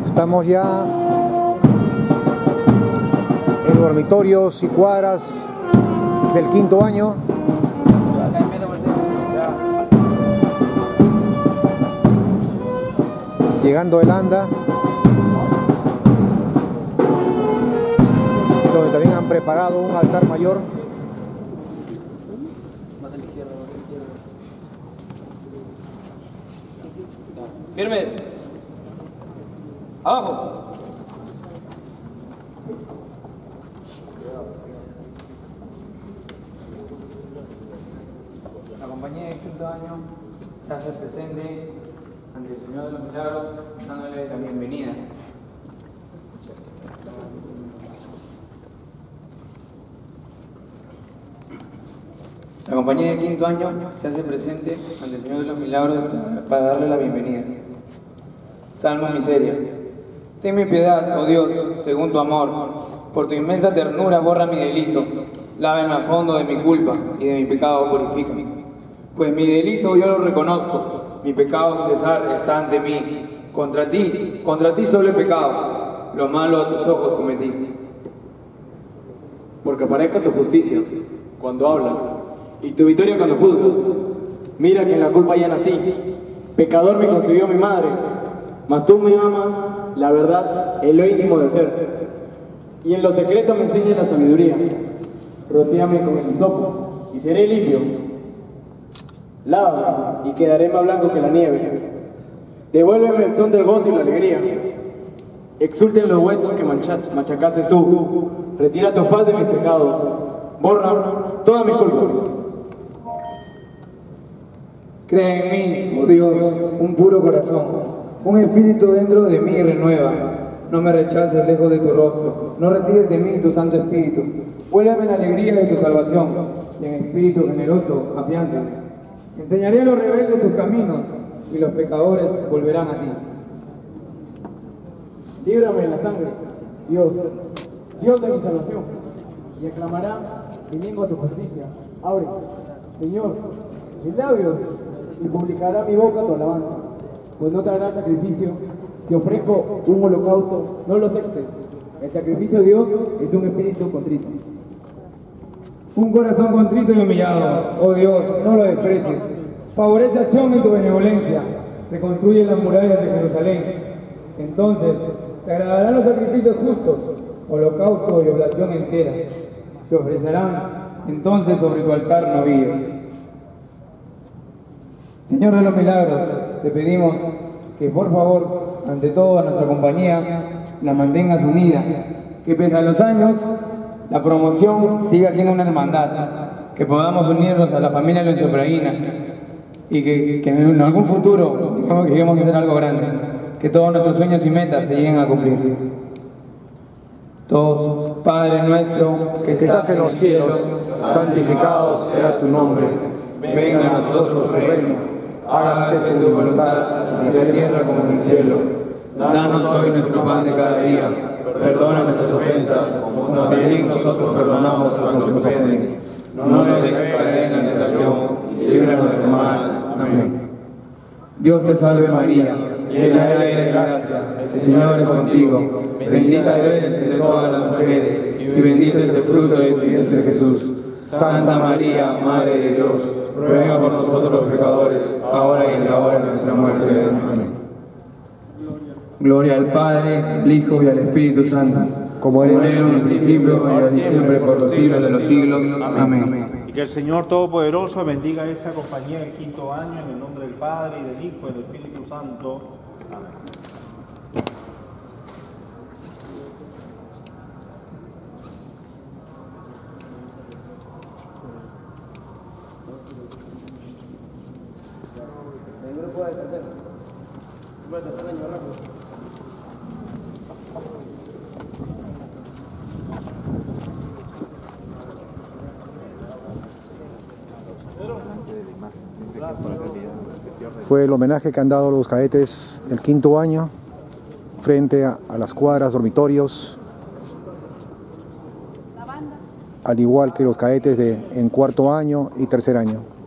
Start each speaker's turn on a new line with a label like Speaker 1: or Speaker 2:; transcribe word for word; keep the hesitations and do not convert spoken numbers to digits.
Speaker 1: Estamos ya en dormitorios y cuadras del quinto año. Llegando el anda, donde también han preparado un altar mayor.
Speaker 2: Firmes. Abajo. La compañía de quinto año se hace presente ante el Señor de los Milagros, dándole la bienvenida. La compañía de quinto año se hace presente ante el Señor de los Milagros para darle la bienvenida. Salmo miseria. Ten piedad, oh Dios, según tu amor. Por tu inmensa ternura borra mi delito. Lávame a fondo de mi culpa y de mi pecado purifícame. Pues mi delito yo lo reconozco. Mi pecado sin cesar está ante mí. Contra ti, contra ti solo he pecado. Lo malo a tus ojos cometí.
Speaker 3: Porque aparezca tu justicia cuando hablas y tu victoria cuando juzgas. Mira que en la culpa ya nací. Pecador me concibió mi madre. Mas tú me amas, la verdad, en lo íntimo del ser. Y en lo secreto me enseñas la sabiduría. Rocíame con el hisopo y seré limpio. Lávame y quedaré más blanco que la nieve. Devuélveme el son del gozo y la alegría. Exulten los huesos que machacaste tú. Retira tu faz de mis pecados. Borra todas mis culpas.
Speaker 2: Crea en mí, oh Dios, un puro corazón. Un espíritu dentro de mí renueva. No me rechaces lejos de tu rostro. No retires de mí tu Santo Espíritu. Vuélveme la alegría de tu salvación. Y en espíritu generoso, afiánzame. Enseñaré a los rebeldes tus caminos. Y los pecadores volverán a ti.
Speaker 3: Líbrame de la sangre, Dios, Dios de mi salvación. Y aclamará mi lengua tu justicia. Abre, Señor, mis labios, y publicará mi boca tu alabanza. Pues no traerá sacrificio. Si ofrezco un holocausto, no lo aceptes. El sacrificio de Dios es un espíritu contrito.
Speaker 2: Un corazón contrito y humillado, oh Dios, no lo desprecies. Favorece a Sion en tu benevolencia. Reconstruye las murallas de Jerusalén. Entonces te agradarán los sacrificios justos, holocausto y oblación entera. Se ofrecerán entonces sobre tu altar novillos. Señor de los milagros, te pedimos que por favor, ante todo a nuestra compañía, la mantengas unida, que pese a los años, la promoción siga siendo una hermandad, que podamos unirnos a la familia Loenzo-Praguina y que, que en algún futuro digamos que lleguemos a hacer algo grande, que todos nuestros sueños y metas se lleguen a cumplir. Todos, Padre nuestro, que estás en los cielos, santificado sea tu nombre. Venga a nosotros tu reino. Hágase tu voluntad, así en la tierra como en el cielo. Danos hoy nuestro pan de cada día. Perdona nuestras ofensas, como también nosotros perdonamos a los que nos ofenden. No nos dejes caer en la tentación, y líbranos del mal. Amén. Dios te salve María, llena eres de gracia, el Señor es contigo. Bendita eres entre todas las mujeres, y bendito es el fruto de tu vientre Jesús. Santa María, Madre de Dios, ruega por nosotros los pecadores, ahora y en la hora de nuestra muerte. Amén. Gloria al Padre, al Hijo y al Espíritu Santo, como era en un principio, ahora y siempre, por los siglos de los siglos. Amén.
Speaker 4: Y que el Señor Todopoderoso bendiga esta compañía del quinto año, en el nombre del Padre, y del Hijo y del Espíritu Santo. Amén.
Speaker 5: El grupo de tercero. El grupo de tercero año rápido.
Speaker 1: Fue el homenaje que han dado los cadetes del quinto año frente a, a las cuadras, dormitorios, al igual que los cadetes de, en cuarto año y tercer año.